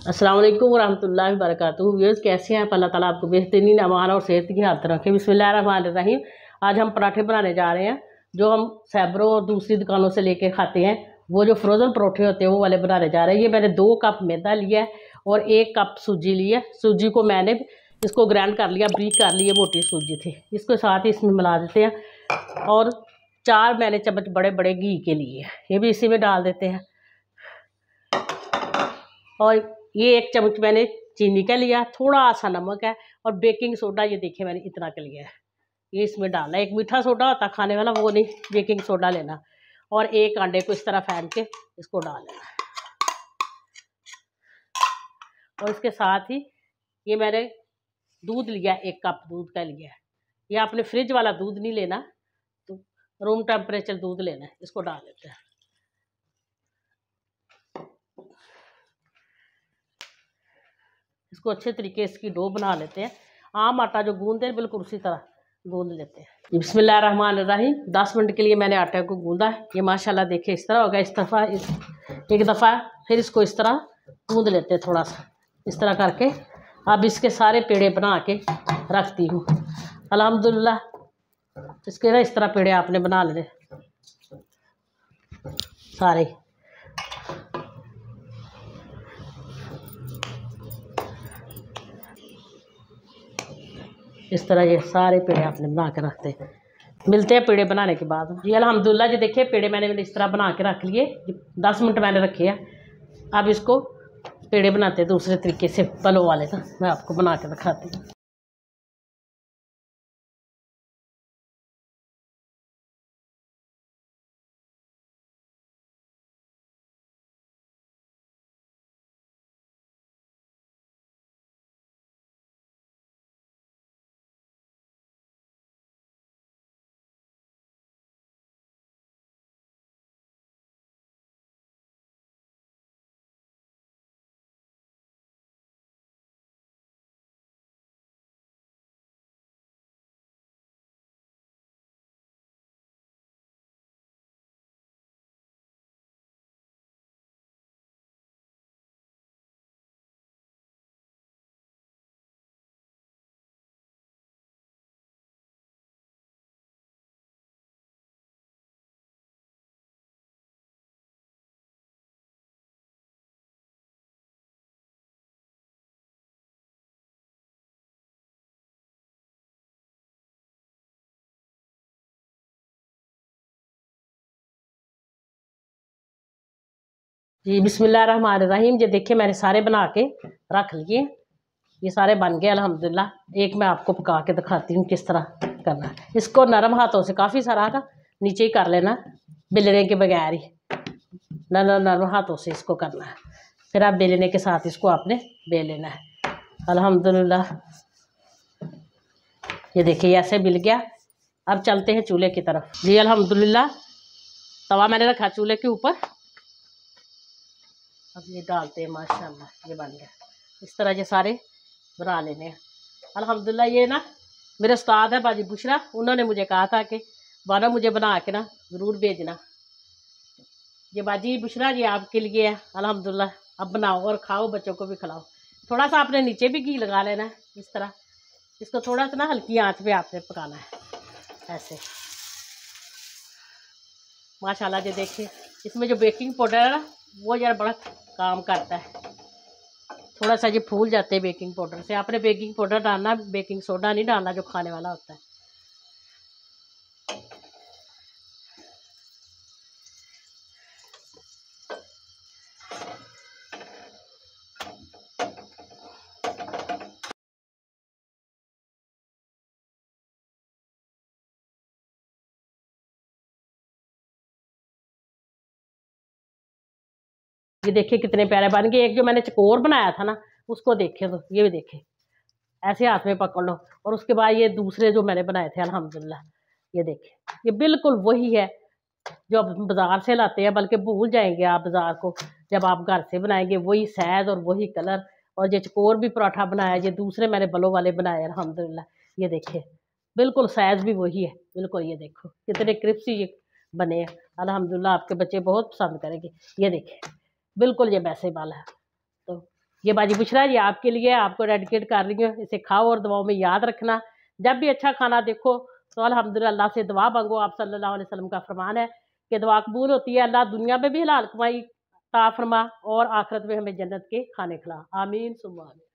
अस्सलाम वालेकुम वरहमतुल्लाहि वबरकातुहू। व्यूअर्स कैसे हैं? अल्लाह ताला आपको बेहतरीन अमान और सेहत की हालत रखें। बिस्मिल्लाहिर्रहमानिर्रहीम। आज हम पराठे बनाने जा रहे हैं जो हम सैबरों और दूसरी दुकानों से लेके खाते हैं। वो जो फ्रोज़न परोठे होते हैं वो वाले बनाने जा रहे हैं। ये मैंने 2 कप मैदा लिया है और 1 कप सूजी ली है। सूजी को मैंने इसको ग्राइंड कर लिया, ब्रीक कर ली, मोटी सूजी थी। इसको साथ ही इसमें मिला देते हैं और 4 मैंने चम्मच बड़े बड़े घी के लिए ये भी इसी में डाल देते हैं। और ये 1 चम्मच मैंने चीनी का लिया, थोड़ा सा नमक है और बेकिंग सोडा ये देखिए मैंने इतना का लिया है। ये इसमें डालना है। एक मीठा सोडा होता खाने वाला, वो नहीं, बेकिंग सोडा लेना। और 1 अंडे को इस तरह फेंट के इसको डाल लेना। और इसके साथ ही ये मैंने दूध लिया, 1 कप दूध का लिया है। ये आपने फ्रिज वाला दूध नहीं लेना, तो रूम टेम्परेचर दूध लेना है। इसको डाल लेते हैं। इसको अच्छे तरीके से इसकी डो बना लेते हैं। आम आटा जो गूंदते हैं बिल्कुल उसी तरह गूंद लेते हैं। बिस्मिल्लाहिर्रहमानिर्रहीम। 10 मिनट के लिए मैंने आटे को गूंदा है। ये माशाल्लाह देखिए इस तरह होगा। एक दफ़ा फिर इसको इस तरह गूंद लेते हैं थोड़ा सा इस तरह करके। अब इसके सारे पेड़े बना के रखती हूँ। अल्हम्दुलिल्लाह इसके ना इस तरह पेड़े आपने बना लेने सारे। इस तरह ये सारे पेड़े आपने बना के रखते हैं। मिलते हैं पेड़े बनाने के बाद जी। अल्हम्दुलिल्लाह जी देखिए पेड़े मैंने इस तरह बना के रख लिए। 10 मिनट मैंने रखे हैं। अब इसको पेड़े बनाते हैं दूसरे तरीके से, पलों वाले ना मैं आपको बना के दिखाती हूँ। जी बिस्मिल्लाहिर्रहमानिर्रहीम। ये देखिए मैंने सारे बना के रख लिए। ये सारे बन गए अल्हम्दुलिल्लाह। एक मैं आपको पका के दिखाती हूँ किस तरह करना है। इसको नरम हाथों से काफ़ी सारा ना नीचे ही कर लेना, बेलने के बगैर ही नरम नरम हाथों से इसको करना है। फिर आप बेलने के साथ इसको आपने बेल लेना है। अल्हम्दुलिल्लाह ये देखिए ऐसे मिल गया। अब चलते हैं चूल्हे की तरफ जी। अल्हम्दुलिल्लाह तवा मैंने रखा चूल्हे के ऊपर। अब ये डालते हैं, माशाल्लाह ये बन गया। इस तरह ये सारे बना लेने हैं। अल्हम्दुलिल्लाह ये ना मेरे उस्ताद है बाजी बुशरा, उन्होंने मुझे कहा था कि बाना मुझे बना के ना ज़रूर भेजना। ये बाजी बुशरा जी आपके लिए है। अल्हम्दुलिल्लाह अब बनाओ और खाओ, बच्चों को भी खिलाओ। थोड़ा सा आपने नीचे भी घी लगा लेना है इस तरह। इसको थोड़ा सा ना हल्की आंच पे आपने पकाना है ऐसे। माशाल्लाह ये देखिए इसमें जो बेकिंग पाउडर है ना वो यार बड़ा काम करता है। थोड़ा सा ये फूल जाते हैं बेकिंग पाउडर से। आपने बेकिंग पाउडर डालना, बेकिंग सोडा नहीं डालना जो खाने वाला होता है। ये देखिए कितने प्यारे बन गए। एक जो मैंने चकोर बनाया था ना उसको देखे, तो ये भी देखे ऐसे हाथ में पकड़ लो। और उसके बाद ये दूसरे जो मैंने बनाए थे अल्हम्दुलिल्लाह ये देखे ये बिल्कुल वही है जो आप बाज़ार से लाते हैं, बल्कि भूल जाएंगे आप बाज़ार को जब आप घर से बनाएंगे। वही साइज़ और वही कलर। और ये चकोर भी पराठा बनाया, ये दूसरे मैंने बलों वाले बनाए अल्हम्दुलिल्लाह। ये देखिए बिल्कुल साइज़ भी वही है बिल्कुल। ये देखो कितने क्रिस्पी ये बने हैं अल्हम्दुलिल्लाह। आपके बच्चे बहुत पसंद करेंगे। ये देखिए बिल्कुल ये वैसे वाला है। तो ये बाजी बुशरा ये आपके लिए, आपको डेडिकेट कर रही हूँ, इसे खाओ और दुआओं में याद रखना। जब भी अच्छा खाना देखो तो अल्हम्दुलिल्लाह अल्लाह से दुआ मांगो। आप सल्लल्लाहु अलैहि वसल्लम का फरमान है कि दुआ कबूल होती है। अल्लाह दुनिया में भी हलाल कमाई अता फरमा और आखिरत में हमें जन्नत के खाने खिला। आमीन सुम्मा आमीन।